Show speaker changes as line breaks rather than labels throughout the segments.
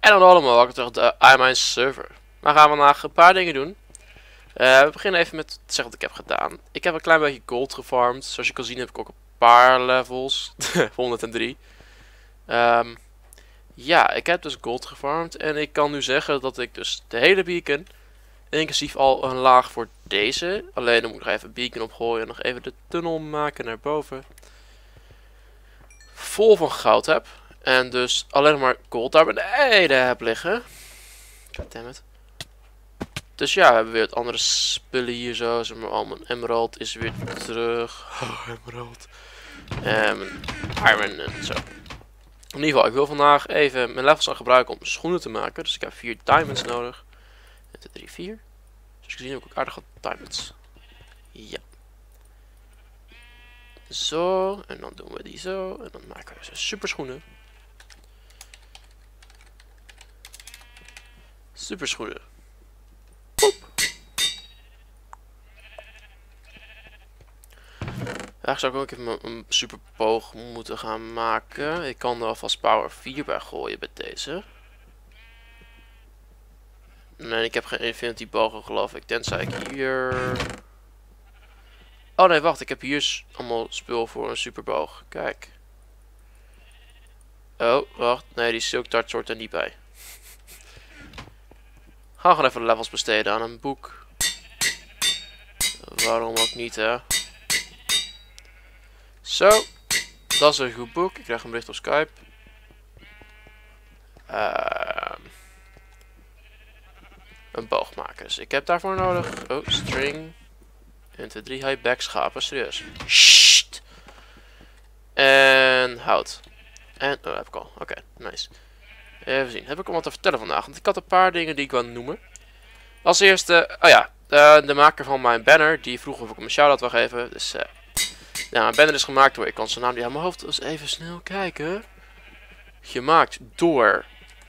En dan allemaal welkom terug de iMine server. We gaan vandaag een paar dingen doen. We beginnen even met te zeggen wat ik heb gedaan. Ik heb een klein beetje gold gefarmd. Zoals je kan zien heb ik ook een paar levels. 103. Ja, ik heb dus gold gefarmd. En ik kan nu zeggen dat ik dus de hele beacon, inclusief al een laag voor deze. Alleen dan moet ik nog even beacon opgooien. Nog even de tunnel maken naar boven. Vol van goud heb. En dus alleen maar gold daar beneden heb liggen. Goddammit. Dus ja, we hebben weer het andere spullen hier zo. Zeg maar, al mijn emerald is weer terug. Oh, emerald. En mijn iron en zo. In ieder geval, ik wil vandaag even mijn levels gaan gebruiken om schoenen te maken. Dus ik heb 4 diamonds nodig. 1, 2, 3, 4. Dus je ziet heb ik ook aardig wat diamonds. Ja. Zo. En dan doen we die zo. En dan maken we super schoenen. Super schoenen. Eigenlijk zou ik ook even een super boog moeten gaan maken. Ik kan er alvast power 4 bij gooien bij deze. Nee, ik heb geen infinity bogen geloof ik. Tenzij ik hier... Oh nee, wacht. Ik heb hier allemaal spul voor een superboog. Kijk. Oh, wacht. Nee, die silk dart soort er niet bij. Gaan we gewoon even de levels besteden aan een boek. Waarom ook niet, hè? Zo. Dat is een goed boek. Ik krijg een bericht op Skype. Een boog maken. Dus ik heb daarvoor nodig. Oh, string. 1, 2, 3. High back schapen. Serieus. Sst. En hout. En, oh, heb ik al. Oké, nice. Even zien. Heb ik al wat te vertellen vandaag? Want ik had een paar dingen die ik wil noemen. Als eerste, oh ja. De maker van mijn banner. Die vroeg of ik hem een shout-out wil geven. Dus, ja, mijn banner is gemaakt door. Ik kan zijn naam niet aan mijn hoofd. Dus even snel kijken. Gemaakt door.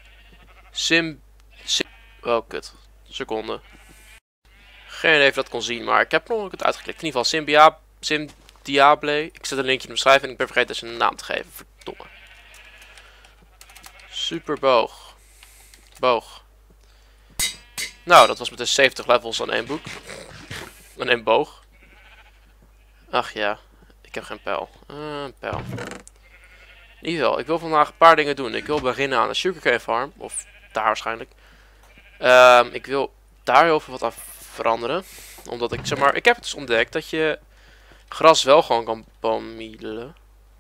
Oh, kut. Seconde. Geen idee of dat kon zien, maar ik heb nog het uitgeklikt. In ieder geval Simdiable. Ik zet een linkje in de beschrijving en ik ben vergeten zijn naam te geven. Verdomme. Superboog. Boog. Nou, dat was met de 70 levels aan één boek. Aan één boog. Ach ja, ik heb geen pijl. Een pijl. In ieder geval, ik wil vandaag een paar dingen doen. Ik wil beginnen aan een sugarcane farm. Of daar waarschijnlijk. Ik wil daar heel veel wat aan veranderen. Omdat ik, zeg maar, ik heb het dus ontdekt dat je gras wel gewoon kan bemiddelen.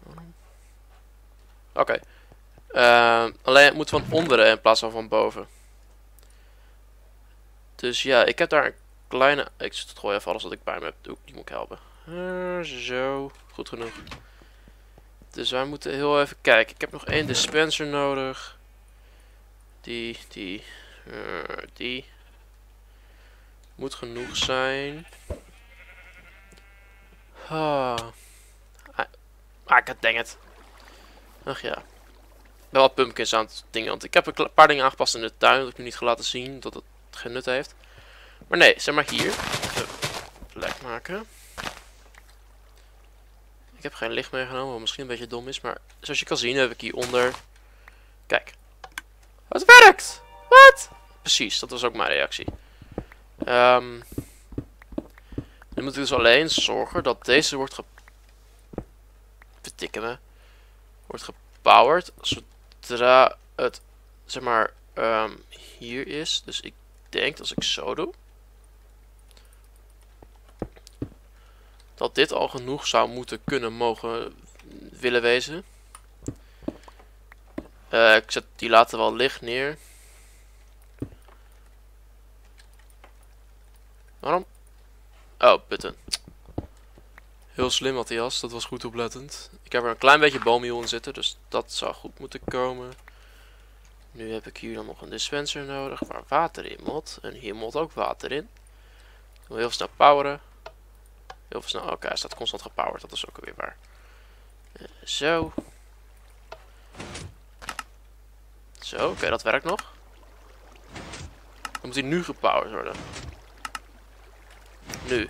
Oké. Alleen het moet van onderen in plaats van van boven. Dus ja, ik heb daar een kleine... Ik zet het gewoon even alles wat ik bij me heb. Die moet ik helpen. Zo. Goed genoeg. Dus wij moeten heel even kijken. Ik heb nog één dispenser nodig. Die. Moet genoeg zijn. God dang it. Ach ja. Wel wat pumpkins aan het ding. Want ik heb een paar dingen aangepast in de tuin. Dat ik nu niet ga laten zien. Dat het geen nut heeft. Maar nee, zeg maar hier. Even plek maken. Ik heb geen licht meegenomen. Wat misschien een beetje dom is. Maar zoals je kan zien heb ik hieronder. Kijk. Het werkt! Wat? Precies, dat was ook mijn reactie. Nu moet ik dus alleen zorgen dat deze wordt wordt gepowered zodra het, zeg maar, hier is. Dus ik denk als ik zo doe, dat dit al genoeg zou moeten kunnen willen wezen. Ik zet die later wel licht neer. Waarom? Oh, button. Heel slim Matthias, dat was goed oplettend. Ik heb er een klein beetje boommeal in zitten, dus dat zou goed moeten komen. Nu heb ik hier dan nog een dispenser nodig waar water in moet. En hier moet ook water in. Ik wil heel snel poweren. Heel veel snel. Oké, hij staat constant gepowerd, dat is ook weer waar. Zo. Zo, oké, dat werkt nog. Dan moet hij nu gepowerd worden. Nu.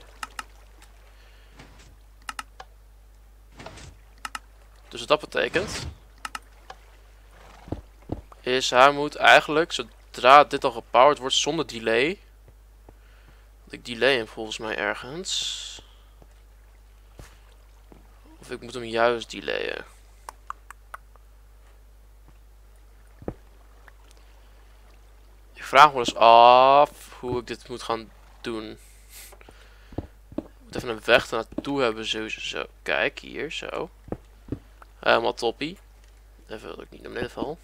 Dus dat betekent is hij moet eigenlijk, zodra dit al gepowered wordt zonder delay. Want ik delay hem volgens mij ergens. Of ik moet hem juist delayen. Ik vraag me dus af hoe ik dit moet gaan doen. Ik moet even een weg naartoe hebben sowieso. Kijk, hier, zo. Helemaal toppie. Even wil ik niet naar beneden val.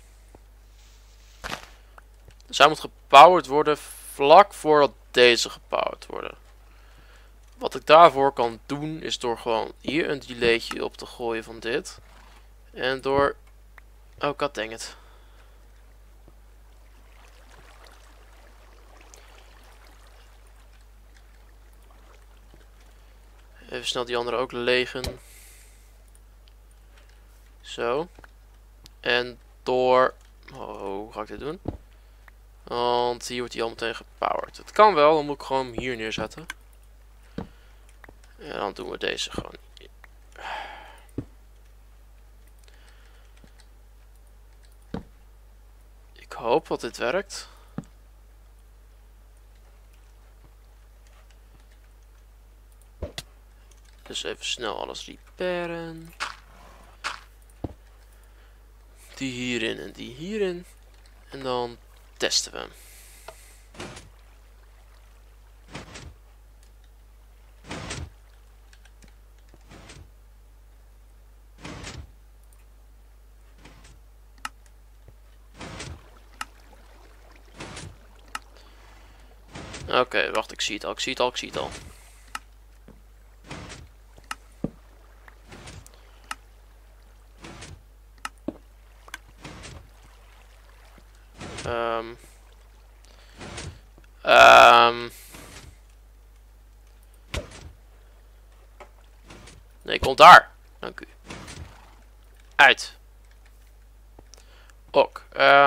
Dus hij moet gepowered worden vlak voordat deze gepowered worden. Wat ik daarvoor kan doen is door gewoon hier een delaytje op te gooien van dit. En door... Oh, god dang it. Even snel die andere ook legen. Zo. En door... Oh, hoe ga ik dit doen? Want hier wordt hij al meteen gepowered. Het kan wel, dan moet ik gewoon hem hier neerzetten. En dan doen we deze gewoon. Ik hoop dat dit werkt. Dus even snel alles repairen. Die hierin en die hierin. En dan testen we hem. Oké, wacht, ik zie het al, ik zie het al, ik zie het al. Nee, komt daar. Dank u. Uit. Ok.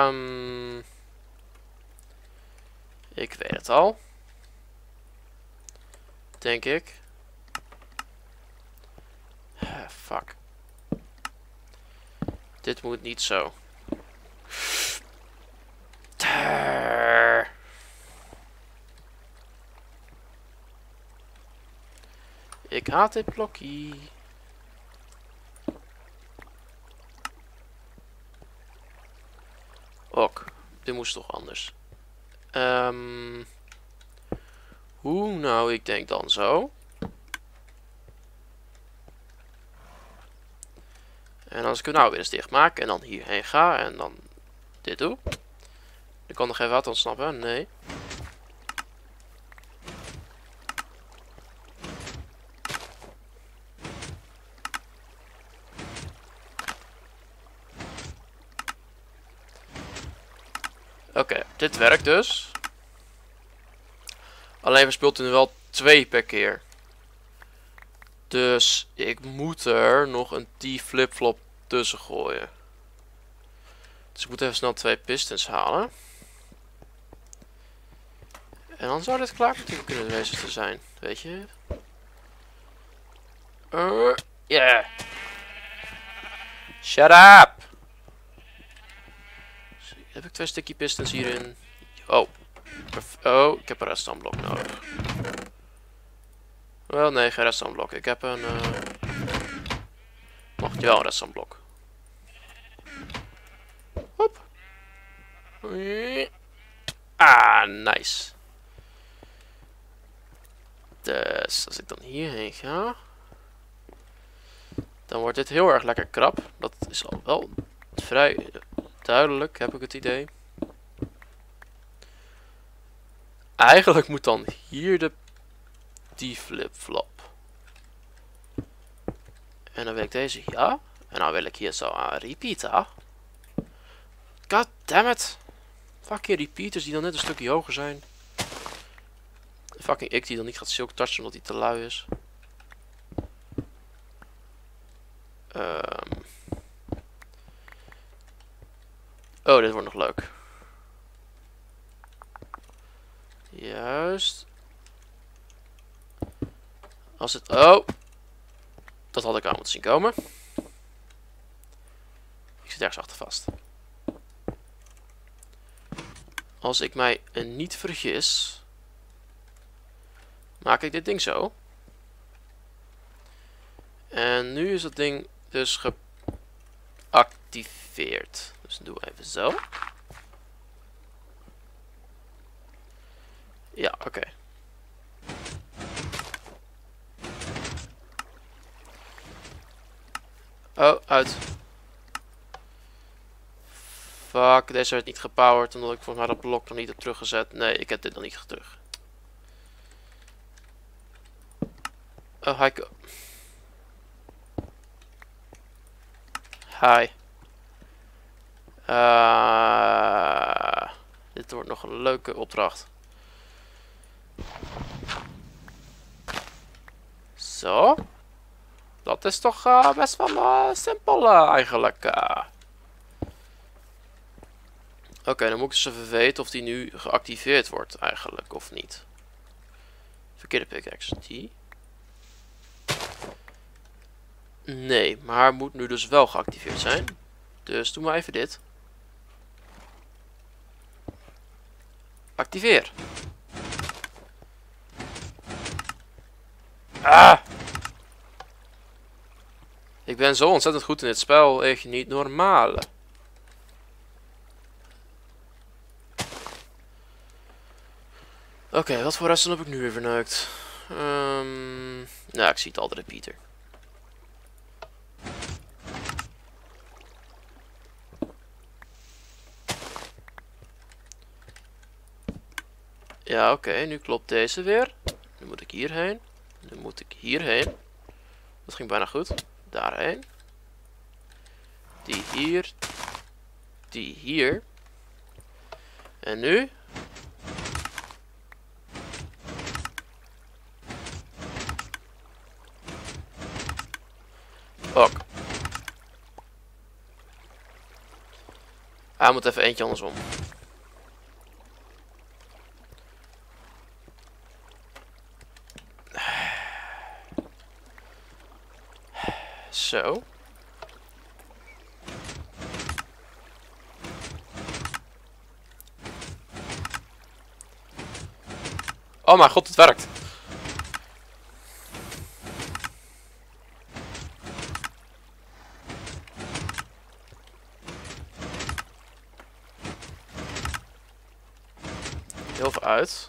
Ik weet het al. Denk ik. Fuck. Dit moet niet zo. Ik haat dit blokje. Ok, dit moest toch anders. Hoe nou, ik denk dan zo. En als ik hem nou weer eens dicht maak en dan hierheen ga en dan dit doe. Dan kan er geen water ontsnappen, nee. Oké, dit werkt dus. Alleen verspeelt hij nu wel 2 per keer. Dus ik moet er nog een T-flip-flop tussen gooien. Dus ik moet even snel 2 pistons halen. En dan zou dit klaar natuurlijk kunnen wezen te zijn. Weet je? Yeah. Shut up! Heb ik 2 sticky pistons hierin? Oh. Oh, ik heb een redstone blok nodig. Wel, nee, geen redstone blok. Ik heb een... Mag je wel een redstone blok. Hop. Ah, nice. Dus als ik dan hierheen ga... Dan wordt dit heel erg lekker krap. Dat is al wel vrij duidelijk, heb ik het idee. Eigenlijk moet dan hier die flip-flop. En dan wil ik deze ja. En dan wil ik hier zo aan repeater. God damn it. Fucking repeaters die dan net een stukje hoger zijn. Fucking ik die dan niet gaat silk touchen omdat hij te lui is. Oh, dit wordt nog leuk. Juist. Als het... Oh. Dat had ik aan moeten zien komen. Ik zit ergens achter vast. als ik mij niet vergis, maak ik dit ding zo. En nu is dat ding dus geactiveerd. Dus doen we even zo. Ja, oké. Oh, uit. Fuck, deze werd niet gepowered omdat ik volgens mij dat blok nog niet heb teruggezet. Nee, ik heb dit nog niet terug. Oh, hi. Hi. Dit wordt nog een leuke opdracht. Zo. Dat is toch best wel simpel eigenlijk. Oké, dan moet ik dus even weten of die nu geactiveerd wordt eigenlijk of niet. Verkeerde pickaxe. Die. Nee, maar moet nu dus wel geactiveerd zijn. Dus doen we even dit. Activeer. Ah! Ik ben zo ontzettend goed in dit spel. Echt niet normaal. Oké, wat voor resten heb ik nu weer verneukt? Nou, ik zie het al, de repeater. Ja, oké, nu klopt deze weer. Nu moet ik hierheen. Nu moet ik hierheen. Dat ging bijna goed. Daarheen. Die hier. Die hier. En nu? Fuck. Hij moet even eentje andersom. Zo. Oh mijn god, het werkt. Heel veel uit.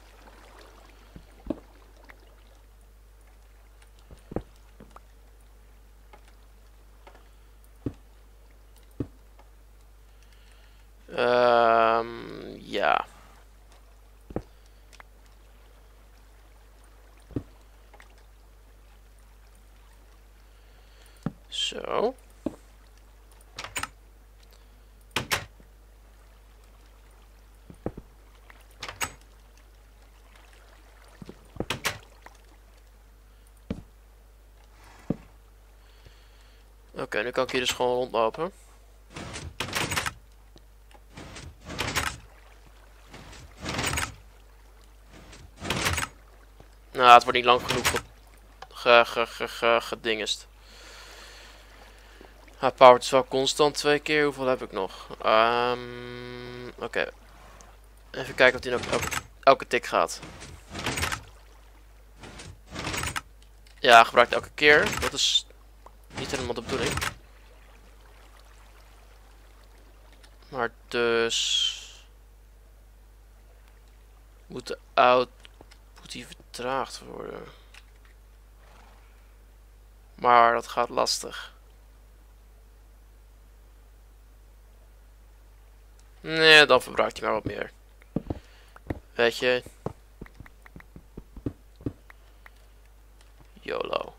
Ja. Zo. Oké, nu kan ik hier dus gewoon rondlopen. Nou, het wordt niet lang genoeg gedingest. Hij powert is wel constant 2 keer. Hoeveel heb ik nog? Oké. Even kijken of hij nog elke tik gaat. Ja, gebruikt elke keer. Dat is niet helemaal de bedoeling. Maar dus... Moet de output hier vertraagd worden. Maar dat gaat lastig. Nee, dan verbruikt hij maar wat meer. Weet je. YOLO.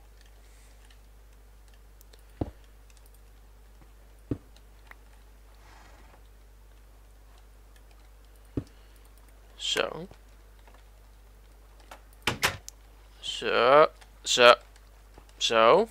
Zo. Zo. Zo. Zo.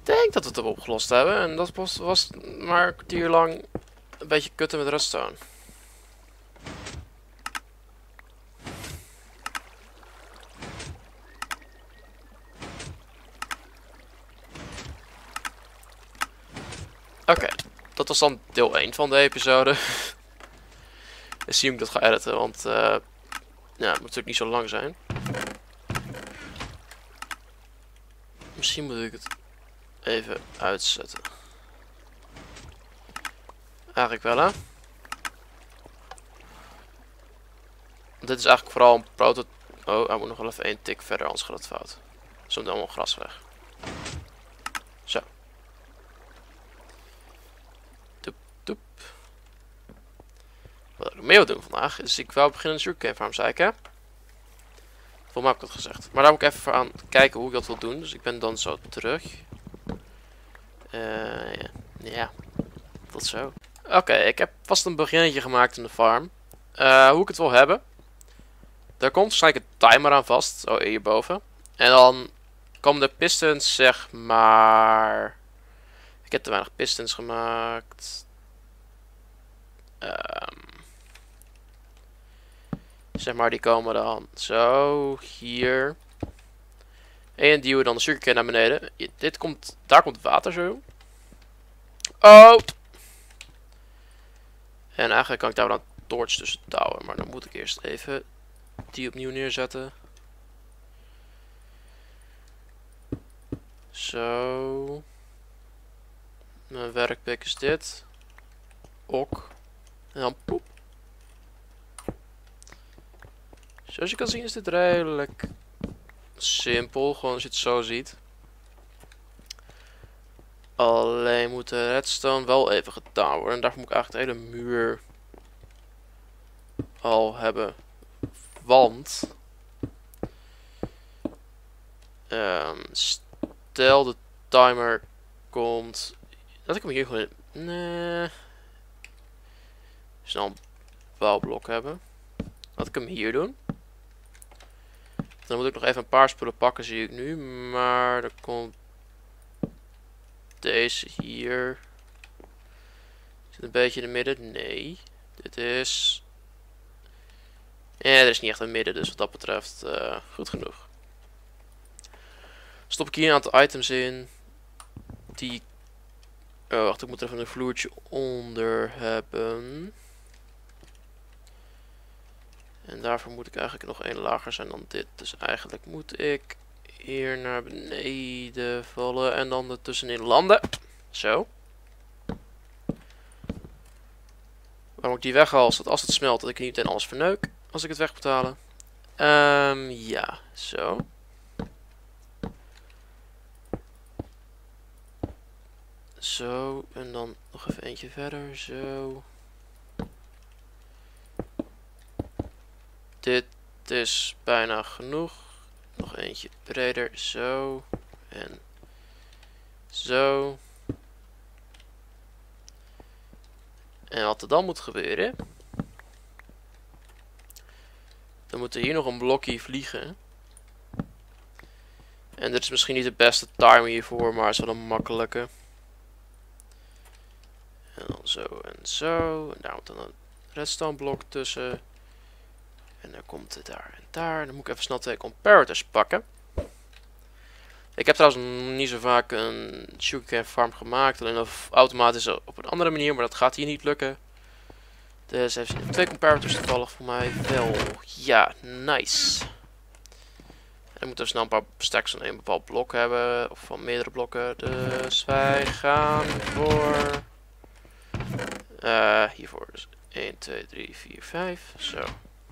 denk dat we het hebben opgelost hebben. En dat was maar een kwartier lang een beetje kutten met redstone. Oké, dat was dan deel 1 van de episode. En zie hoe ik dat ga editen, want ja, het moet natuurlijk niet zo lang zijn. Misschien moet ik het even uitzetten. Eigenlijk wel, hè? Dit is eigenlijk vooral een prototype. Oh, hij moet nog wel even 1 tik verder, anders gaat het fout. Zo moet allemaal gras weg. Zo. Doep, doep. Wat ik meer wil doen vandaag, is ik wou beginnen een sugarcane farm, zei ik, hè? Volgens mij heb ik dat gezegd. Maar daar moet ik even voor aan kijken hoe ik dat wil doen. Dus ik ben dan zo terug. Ja, tot zo. Oké, ik heb vast een beginnetje gemaakt in de farm. Hoe ik het wil hebben. Daar komt waarschijnlijk een timer aan vast. Zo hierboven. En dan komen de pistons, zeg maar... Ik heb te weinig pistons gemaakt. Zeg maar, die komen dan zo hier. En duwen dan de sugarcane naar beneden. Daar komt water zo. Oh! En eigenlijk kan ik daar wel een torch tussen touwen. Maar dan moet ik eerst even die opnieuw neerzetten. Zo. Mijn werkpick is dit. Ok. En dan poep. Zoals je kan zien is dit redelijk simpel. Gewoon als je het zo ziet. Alleen moet de redstone wel even gedaan worden. En daarvoor moet ik eigenlijk de hele muur al hebben. Want stel de timer komt. Dat ik hem hier gewoon. Nee. Snel een bouwblok hebben. Laat ik hem hier doen. Dan moet ik nog even een paar spullen pakken, zie ik nu. Maar er komt deze hier. Zit een beetje in het midden? Nee. Dit is... er is niet echt een midden, dus wat dat betreft goed genoeg. Stop ik hier een aantal items in. Die... Oh, wacht, ik moet er even een vloertje onder hebben. En daarvoor moet ik eigenlijk nog één lager zijn dan dit. Dus eigenlijk moet ik hier naar beneden vallen en dan er tussenin landen. Zo. Waarom ik die weghaal is dat als het smelt dat ik niet meteen alles verneuk als ik het weg moet halen. Ja, zo. Zo, en dan nog even eentje verder, zo. Dit is bijna genoeg. Nog eentje breder, zo. En zo. En wat er dan moet gebeuren... Dan moet er hier nog een blokje vliegen. En dit is misschien niet de beste timer hiervoor, maar het is wel een makkelijke. En dan zo en zo. En daar moet dan een redstone blok tussen. En dan komt het daar en daar. Dan moet ik even snel 2 comparators pakken. Ik heb trouwens niet zo vaak een sugarcane farm gemaakt. Alleen of automatisch op een andere manier, maar dat gaat hier niet lukken. Dus even zien. 2 comparators toevallig voor mij wel. Ja, nice. En dan moeten we snel een paar stacks van een bepaald blok hebben. Of van meerdere blokken. Dus wij gaan voor... hiervoor. Dus 1, 2, 3, 4, 5. Zo.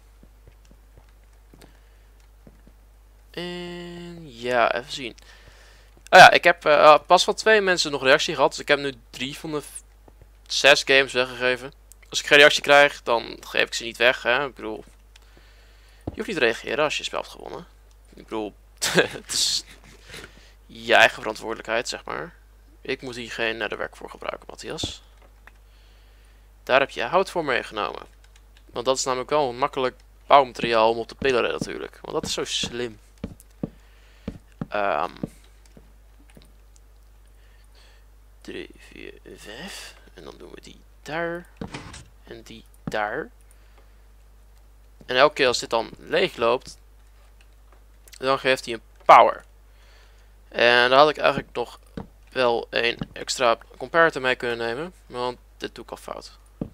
En ja, even zien. Oh ja, ik heb pas van 2 mensen nog reactie gehad. Dus ik heb nu 3 van de 6 games weggegeven. Als ik geen reactie krijg, dan geef ik ze niet weg. Hè? Ik bedoel, je hoeft niet te reageren als je het spel hebt gewonnen. Ik bedoel, het is je eigen verantwoordelijkheid, zeg maar. Ik moet hier geen netherwerk voor gebruiken, Matthias. Daar heb je hout voor meegenomen. Want dat is namelijk wel een makkelijk bouwmateriaal om op te pilleren natuurlijk. Want dat is zo slim. 3, 4, 5. En dan doen we die daar. En die daar. En elke keer als dit dan leeg loopt, dan geeft hij een power. En daar had ik eigenlijk nog wel een extra comparator mee kunnen nemen. Want dit doe ik al fout.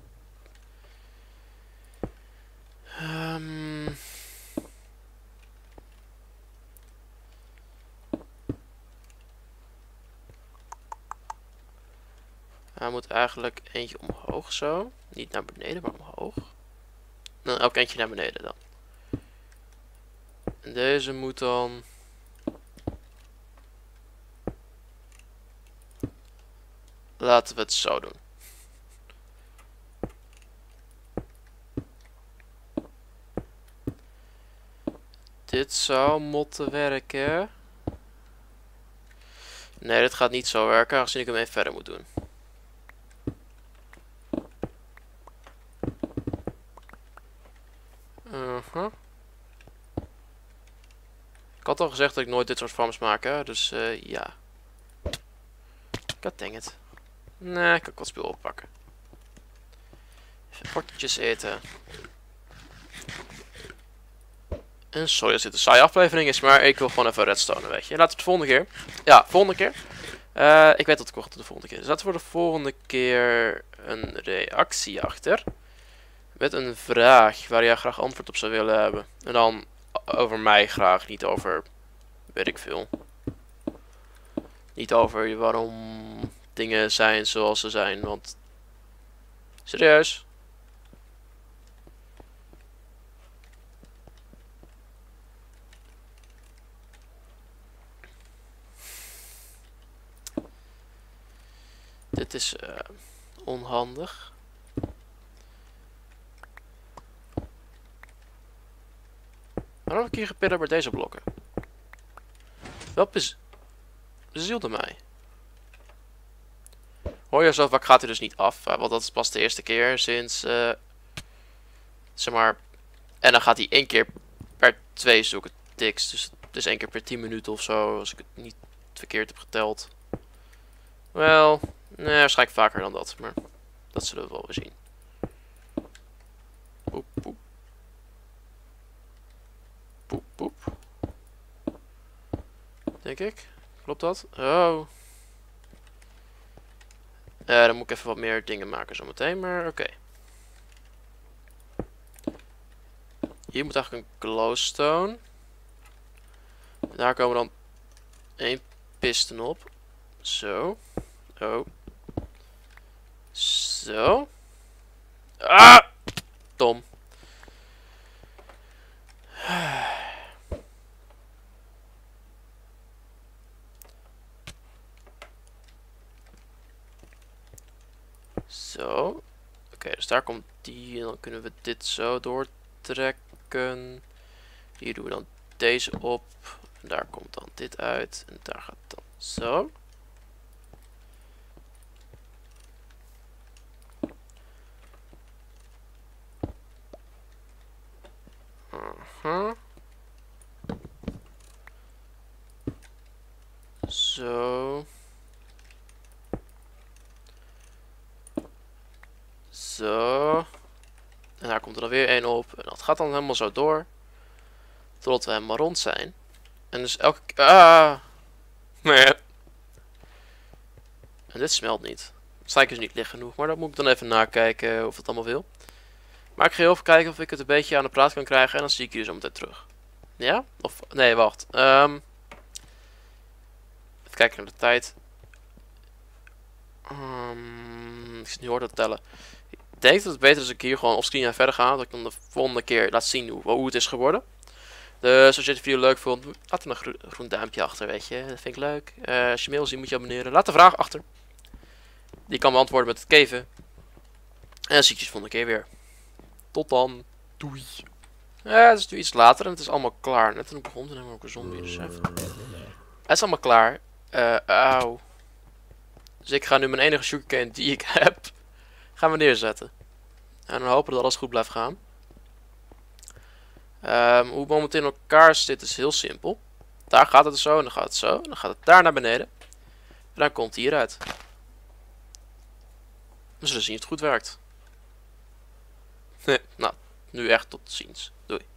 Hij moet eigenlijk eentje omhoog zo. Niet naar beneden, maar omhoog. Dan elk eentje naar beneden dan. En deze moet dan... Laten we het zo doen. Dit zou moeten werken. Nee, dit gaat niet zo werken, aangezien ik hem even verder moet doen. Ik had al gezegd dat ik nooit dit soort farms maak, hè? Dus ja. God dang it. Nee, ik kan wat spul oppakken. Even potjes eten. En sorry als dit een saaie aflevering is, maar ik wil gewoon even redstone, weet je. Laten we het de volgende keer. Ja, volgende keer. Ik weet dat ik wacht de volgende keer. Dus laten we de volgende keer een reactie achter. Met een vraag waar jij graag antwoord op zou willen hebben. En dan over mij graag, niet over, weet ik veel. Niet over waarom dingen zijn zoals ze zijn, want... Serieus? Dit is onhandig. Waarom heb ik hier gepidderd bij deze blokken? Wel bezielde mij. Hoor je, zo vaak gaat hij dus niet af. Want dat is pas de eerste keer sinds... zeg maar... En dan gaat hij 1 keer per 2 zoeken tiks. Dus het is 1 keer per 10 minuten of zo. Als ik het niet verkeerd heb geteld. Wel... Nee, waarschijnlijk vaker dan dat. Maar dat zullen we wel weer zien. Poep, poep. Poep, poep. Denk ik. Klopt dat? Oh. Dan moet ik even wat meer dingen maken zometeen, maar oké. Hier moet eigenlijk een glowstone. Daar komen dan 1 piston op. Zo. Oh. Zo. Ah! Dom. Zo. Oké, dus daar komt die. En dan kunnen we dit zo doortrekken. Hier doen we dan deze op. En daar komt dan dit uit. En daar gaat het dan zo. Zo. Zo. En daar komt er dan weer 1 op. En dat gaat dan helemaal zo door. Totdat we helemaal rond zijn. En dus elke keer... Ah! Nee. En dit smelt niet. Het sta ik dus niet licht genoeg. Maar dat moet ik dan even nakijken of het allemaal wil. Maar ik ga heel even kijken of ik het een beetje aan de praat kan krijgen. En dan zie ik jullie zo meteen terug. Ja? Of... Nee, wacht. Even kijken naar de tijd. Ik zit nu hard te tellen. Ik denk dat het beter is als ik hier gewoon offscreen verder ga. Dat ik dan de volgende keer laat zien hoe het is geworden. Dus als je de video leuk vond, laat er een groen duimpje achter, weet je. Dat vind ik leuk. Als je mail ziet, moet je abonneren. Laat de vraag achter. Die kan beantwoorden met het keven. En dan zie ik je de volgende keer weer. Tot dan. Doei. Het is nu iets later en het is allemaal klaar. Net toen ik begon, toen hebben we ook een zombie. Dus even. Het is allemaal klaar. Auw. Dus ik ga nu mijn enige sugarcane die ik heb, gaan we neerzetten. En dan hopen dat alles goed blijft gaan. Hoe het momenteel in elkaar zit is heel simpel. Daar gaat het zo en dan gaat het zo. En dan gaat het daar naar beneden. En dan komt hij hieruit. We zullen zien of het goed werkt. Nou, nu echt tot ziens. Doei.